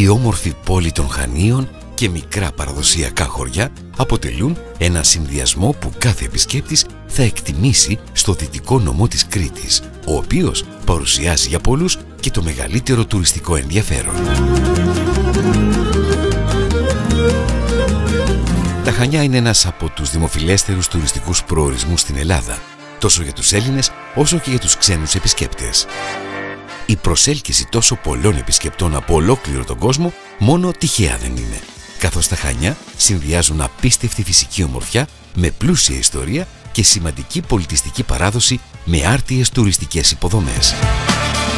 Η όμορφη πόλη των Χανίων και μικρά παραδοσιακά χωριά αποτελούν ένα συνδυασμό που κάθε επισκέπτης θα εκτιμήσει στο δυτικό νομό της Κρήτης, ο οποίος παρουσιάζει για πολλούς και το μεγαλύτερο τουριστικό ενδιαφέρον. Τα Χανιά είναι ένας από τους δημοφιλέστερους τουριστικούς προορισμούς στην Ελλάδα, τόσο για τους Έλληνες όσο και για τους ξένους επισκέπτες. Η προσέλκυση τόσο πολλών επισκεπτών από ολόκληρο τον κόσμο μόνο τυχαία δεν είναι, καθώς τα Χανιά συνδυάζουν απίστευτη φυσική ομορφιά με πλούσια ιστορία και σημαντική πολιτιστική παράδοση με άρτιες τουριστικές υποδομές.